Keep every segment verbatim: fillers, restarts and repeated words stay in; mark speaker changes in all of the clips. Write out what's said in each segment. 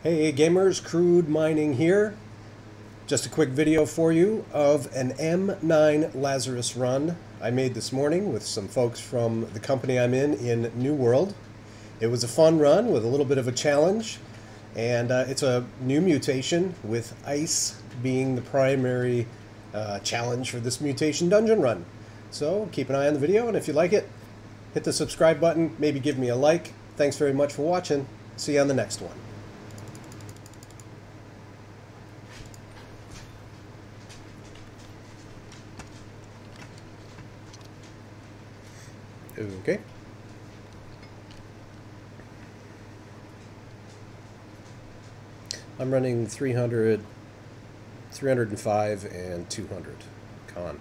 Speaker 1: Hey gamers, Crude Mining here. Just a quick video for you of an M nine Lazarus run I made this morning with some folks from the company I'm in in New World. It was a fun run with a little bit of a challenge, and uh, it's a new mutation with ice being the primary uh, challenge for this mutation dungeon run. So keep an eye on the video, and if you like it, hit the subscribe button, maybe give me a like. Thanks very much for watching. See you on the next one. Okay. I'm running three hundred, three hundred five, and two hundred con.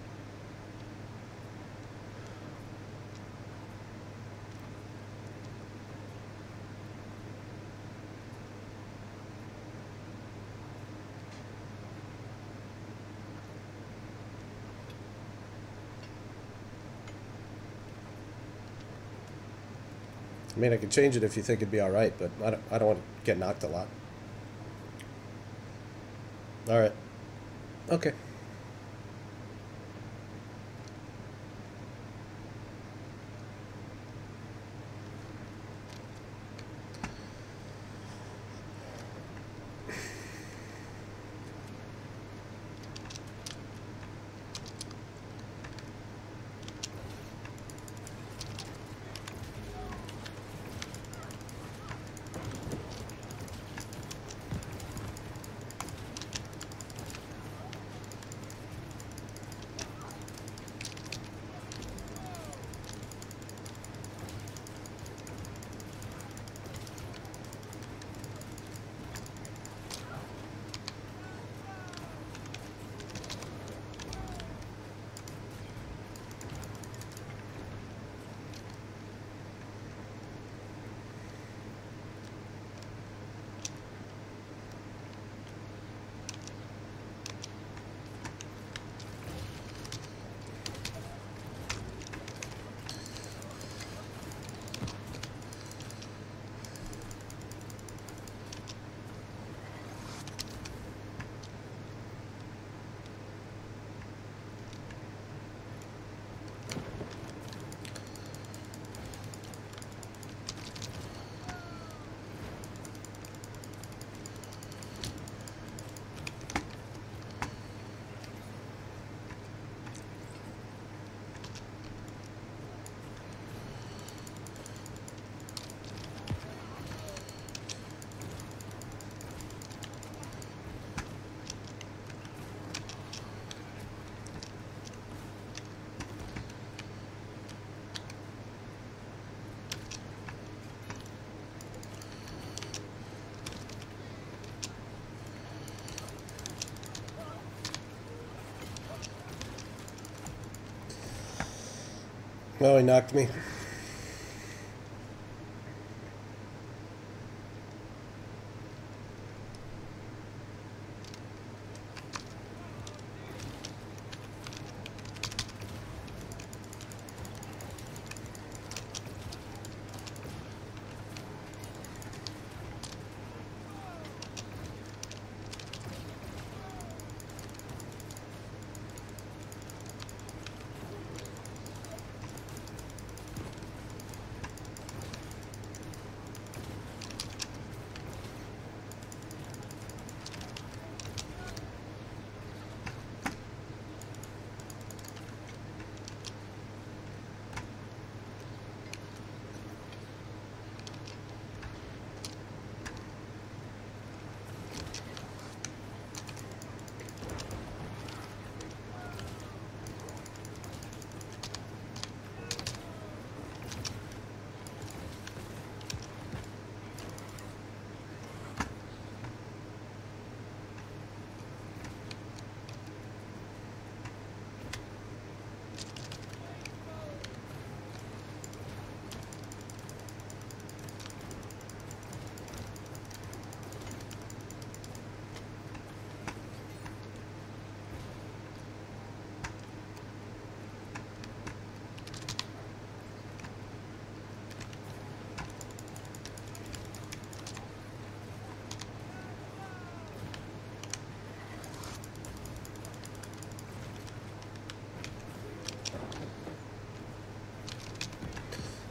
Speaker 1: I mean, I could change it if you think it'd be all right, but I don't, I don't want to get knocked a lot. All right. Okay. Oh, he knocked me.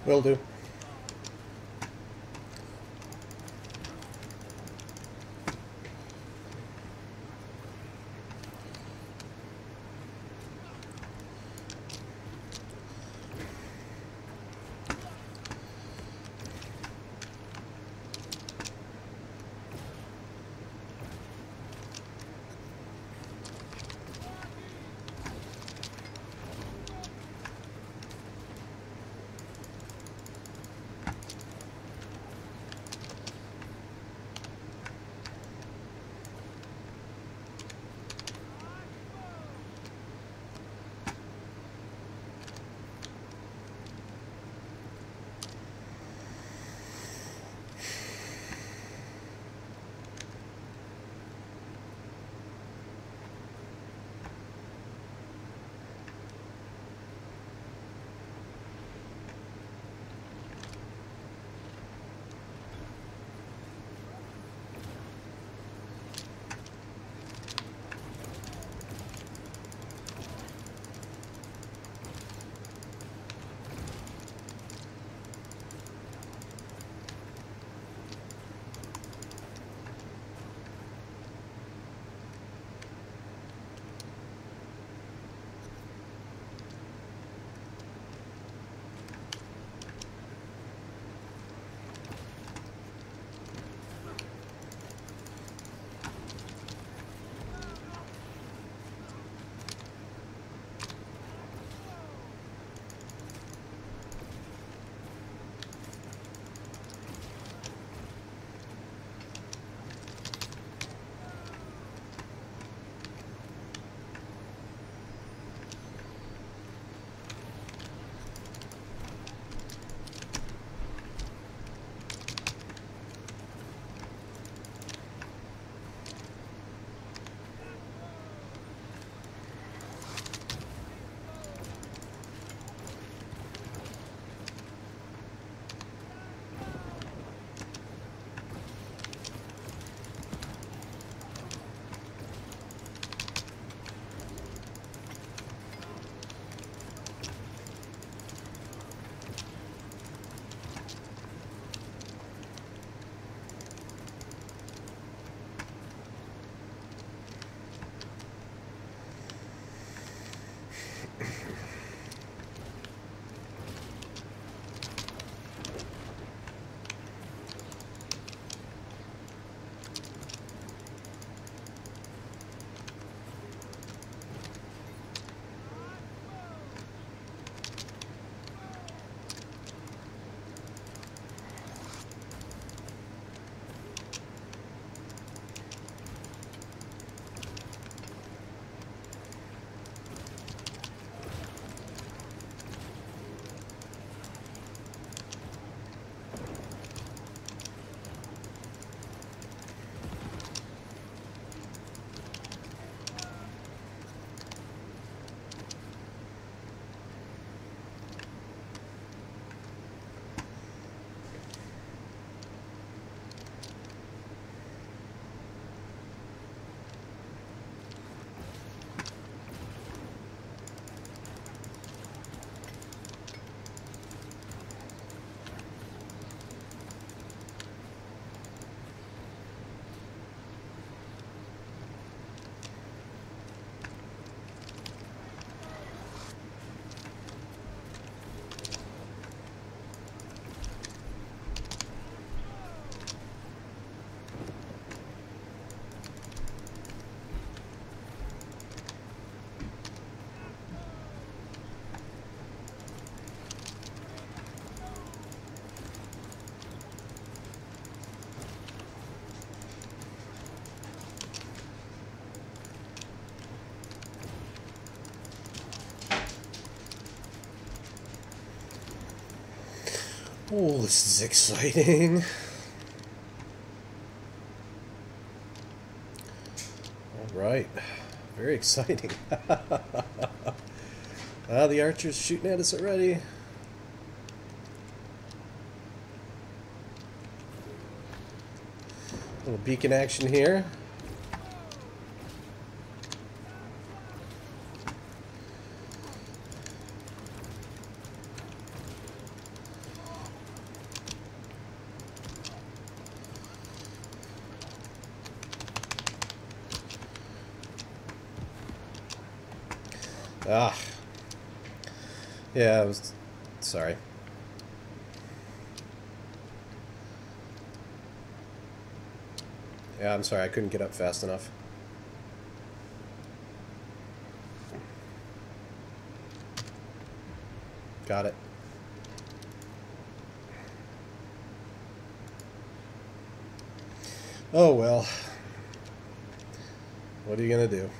Speaker 1: Will do. Oh, this is exciting. All right. Very exciting. Ah, the archer's shooting at us already. Little beacon action here. Ah. Yeah, I was... Sorry. Yeah, I'm sorry. I couldn't get up fast enough. Got it. Oh, well. What are you gonna do?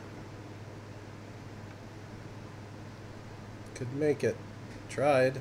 Speaker 1: Could make it. Tried.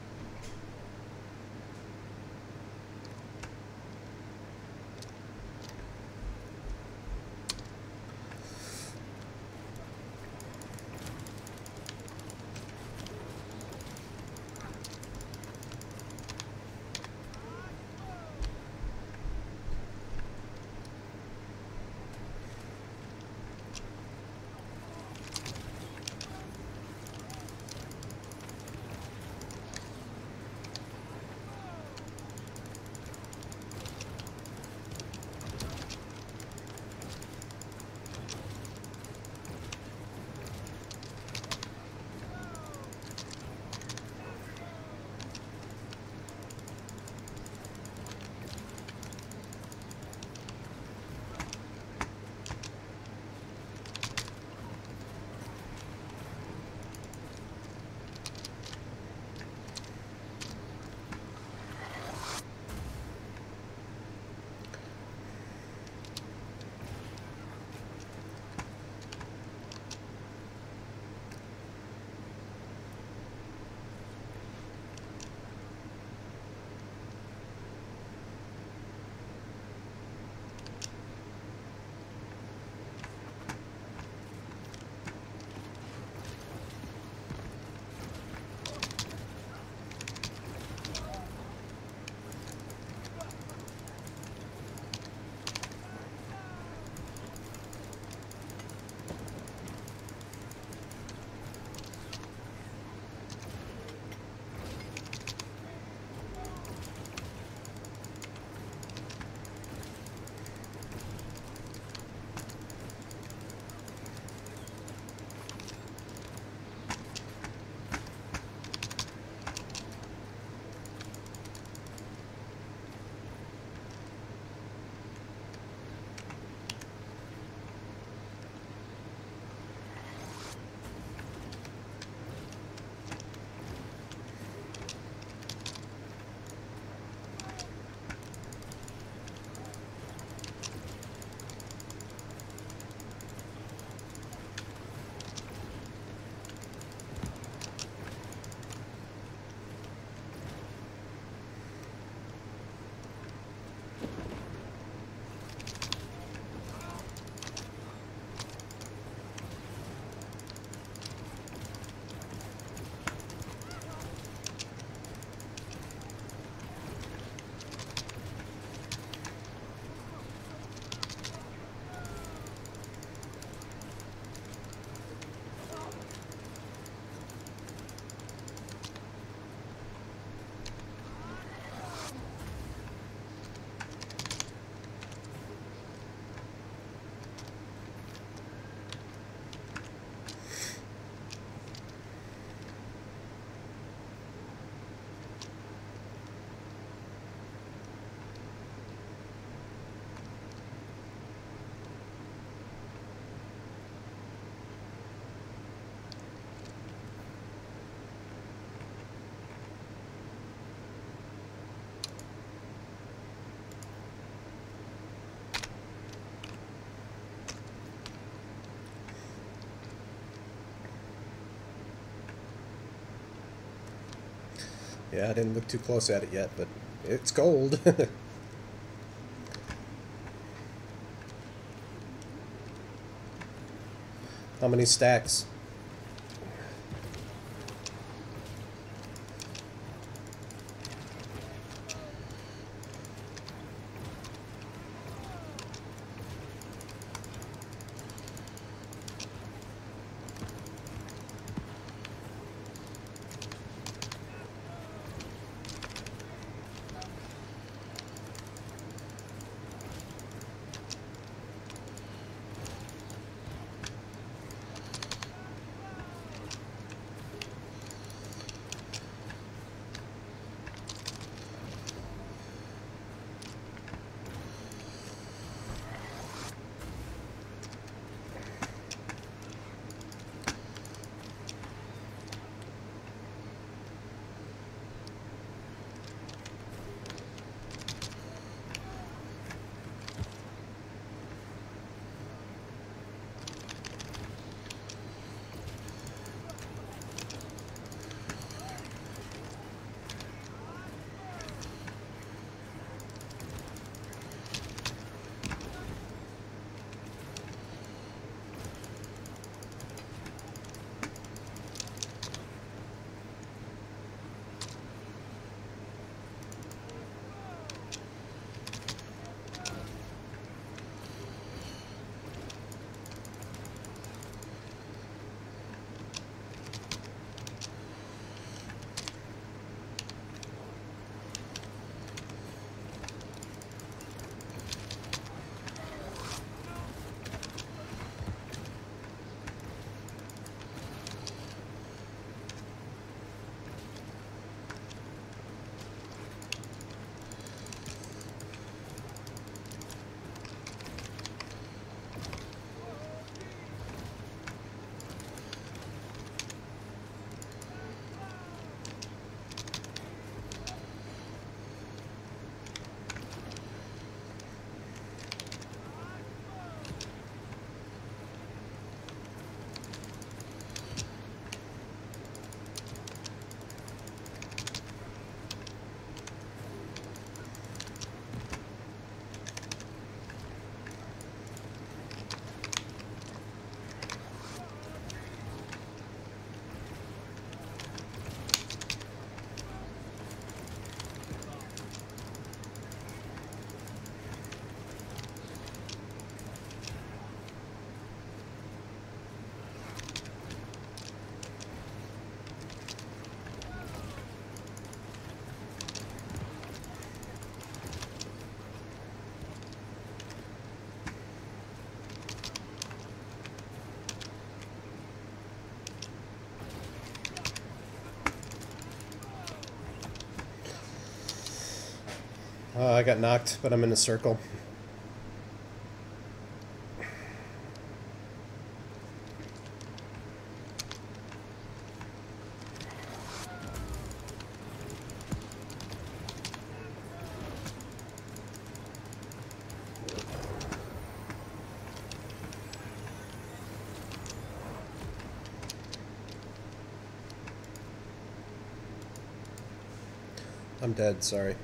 Speaker 1: Yeah, I didn't look too close at it yet, but it's gold. How many stacks? Uh, I got knocked, but I'm in a circle. I'm dead, sorry.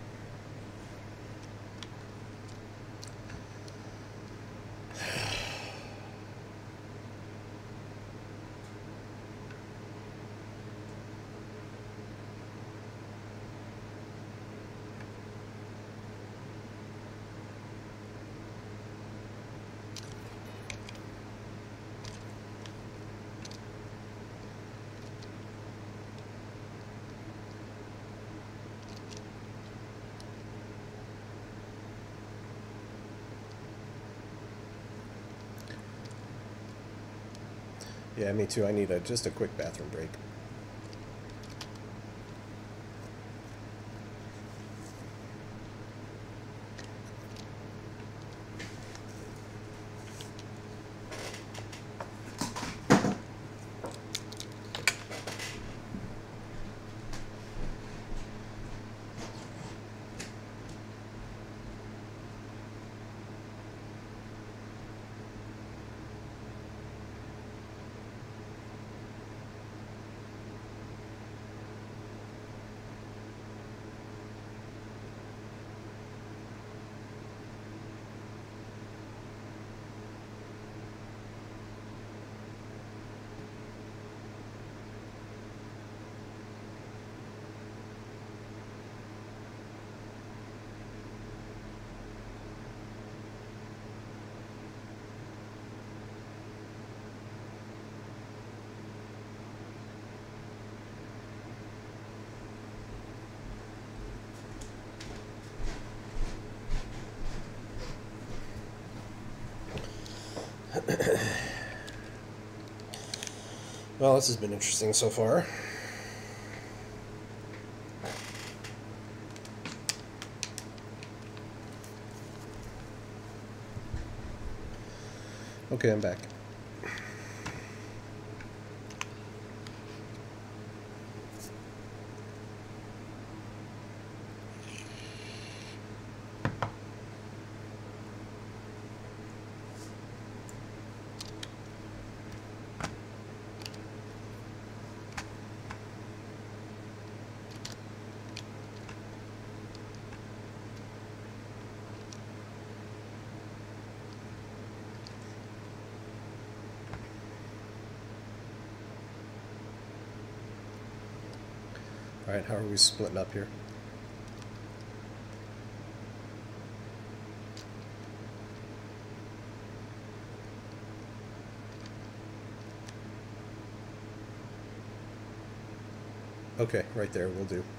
Speaker 1: Yeah, me too. I need a, just a quick bathroom break. Well, this has been interesting so far. Okay, I'm back. All right, how are we splitting up here? Okay, right there, will do.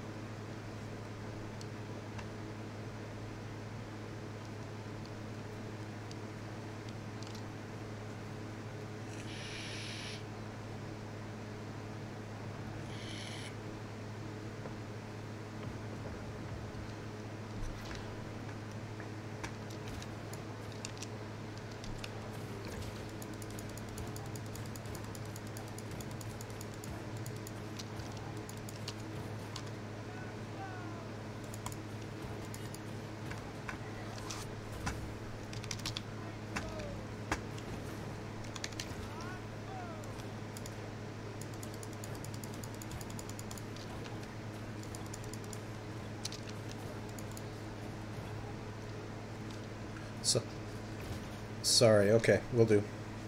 Speaker 1: So, sorry, okay, will do.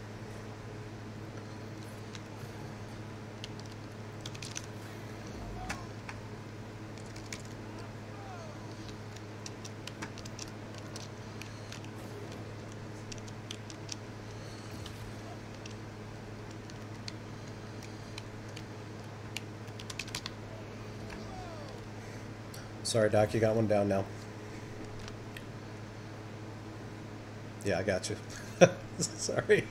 Speaker 1: Sorry, Doc, you got one down now. Yeah, I got you. Sorry.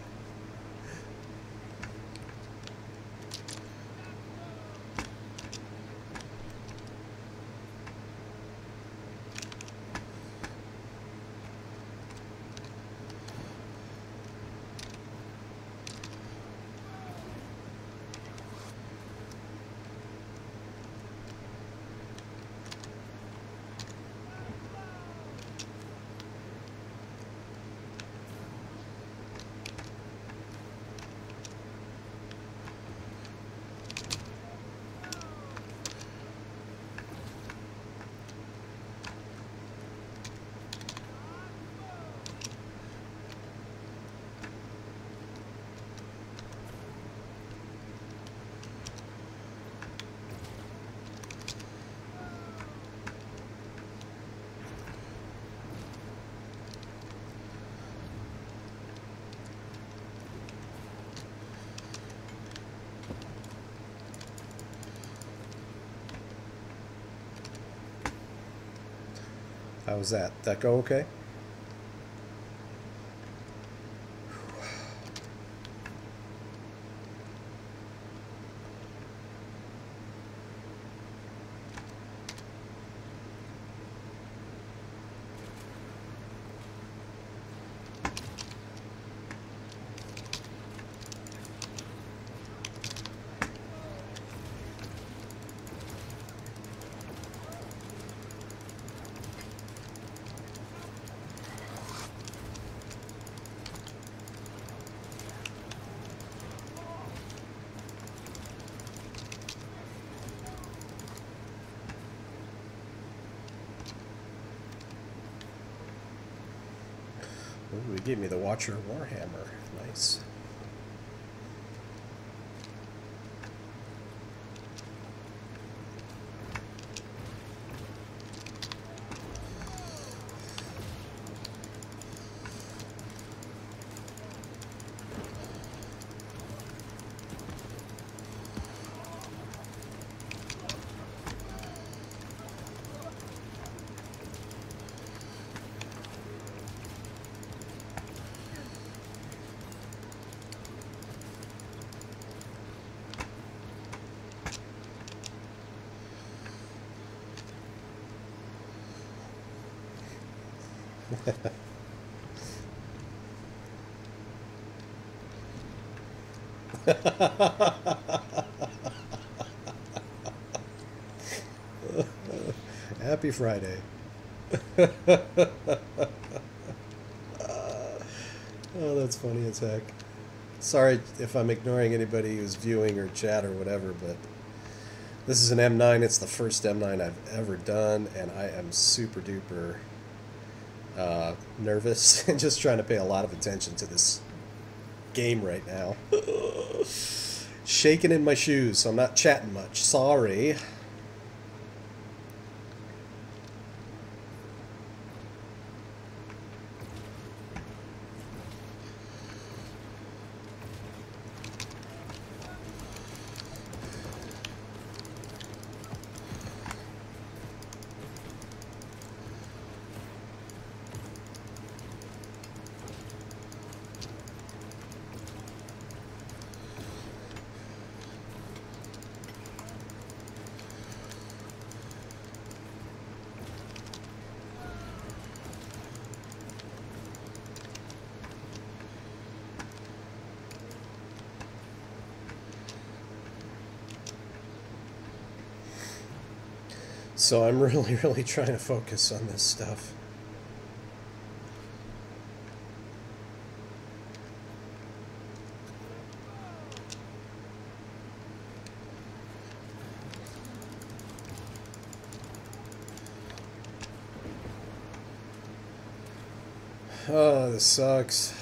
Speaker 1: How was that? Did that go okay? Ooh, he gave me the Watcher Warhammer. Nice. Happy Friday. Oh, that's funny as heck. Sorry if I'm ignoring anybody who's viewing or chat or whatever, but this is an M nine. It's the first M nine I've ever done, and I am super duper uh, nervous and just trying to pay a lot of attention to this game right now. Shaking in my shoes, so I'm not chatting much. Sorry. So I'm really, really trying to focus on this stuff. Oh, this sucks.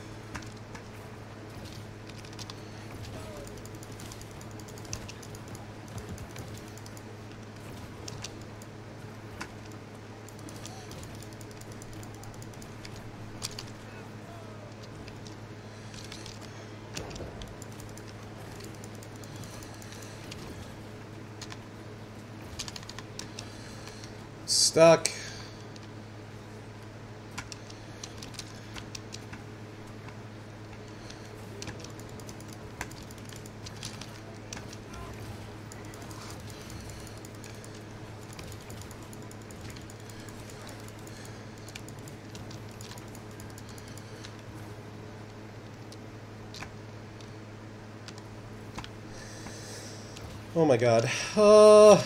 Speaker 1: Stuck. Oh my god. Uh...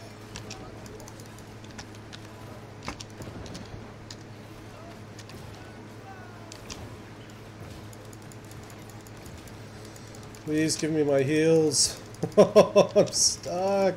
Speaker 1: Please give me my heals. I'm stuck.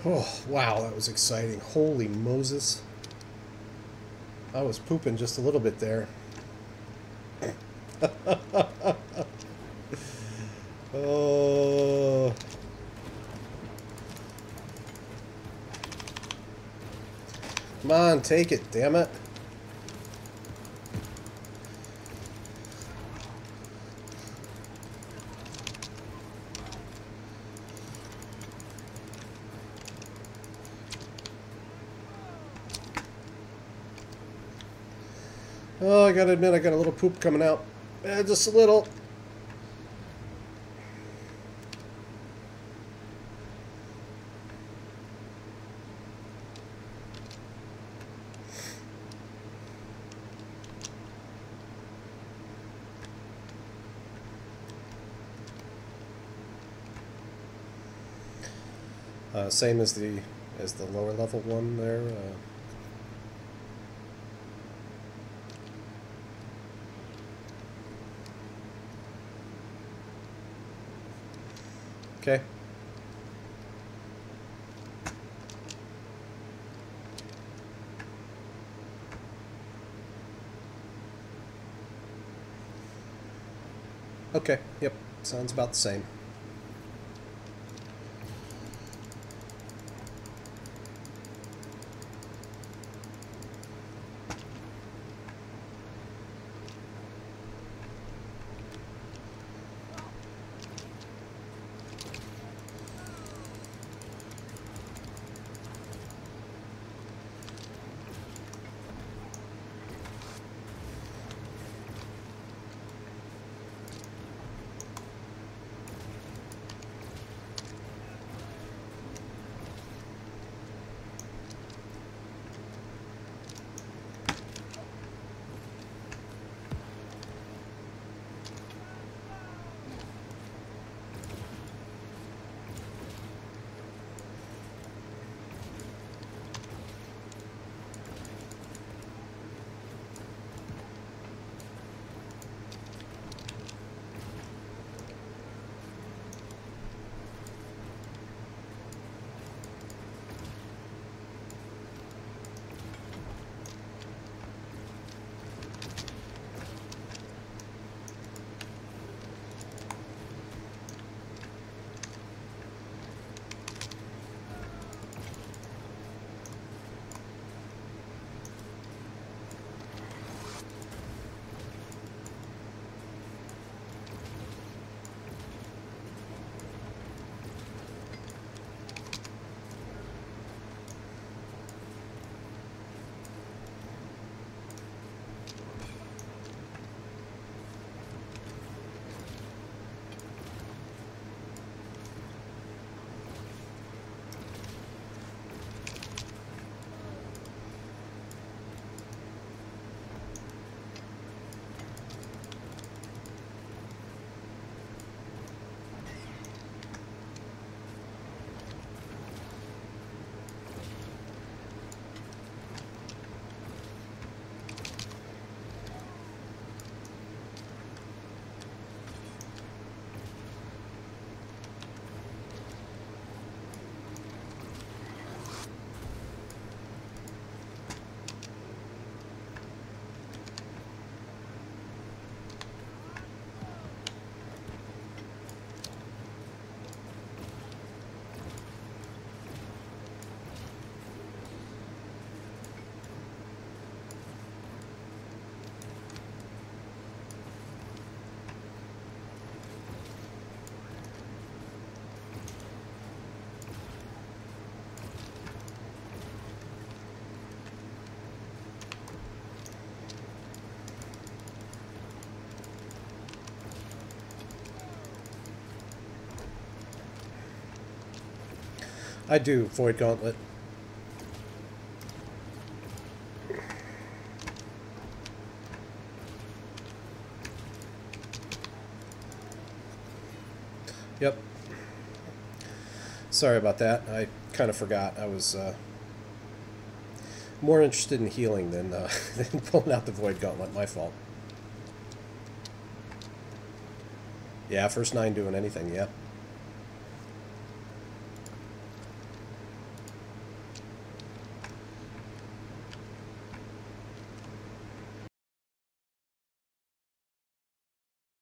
Speaker 1: Oh, wow, that was exciting. Holy Moses. I was pooping just a little bit there. Oh. Come on, take it, damn it. Oh, I gotta admit, I got a little poop coming out. Eh, just a little. Uh, same as the as the lower level one there. Uh, okay. Okay. Yep. Sounds about the same. I do, Void Gauntlet. Yep. Sorry about that. I kind of forgot. I was uh, more interested in healing than, uh, than pulling out the Void Gauntlet. My fault. Yeah, first nine doing anything, yeah.